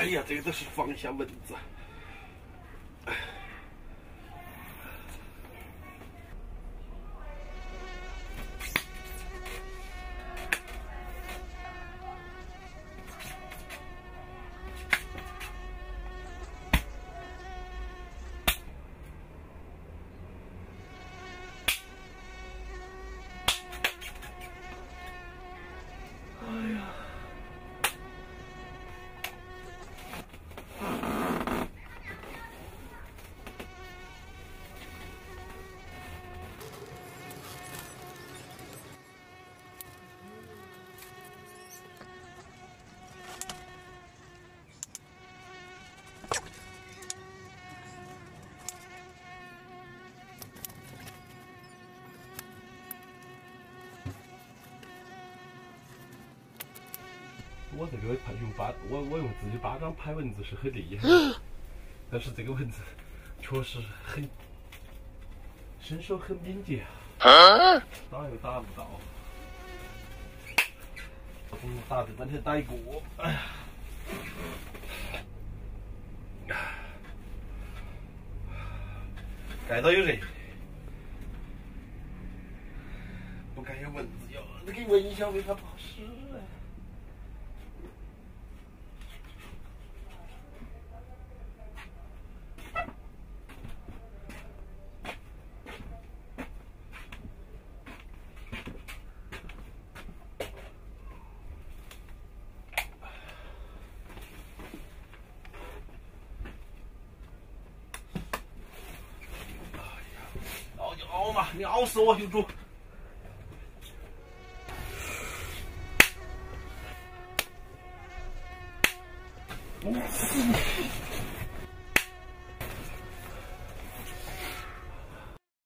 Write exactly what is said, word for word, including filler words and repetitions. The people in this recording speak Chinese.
呀，这个都是防一下蚊子。我这个用巴，我我用自己巴掌拍蚊子是很厉害的，但是这个蚊子确实很身手很敏捷啊，打又打不到，嗯，打这半天打一个，哎呀，盖到有热，不该有蚊子咬，你给闻一下为啥不好使啊？咬嘛，你咬死我就住。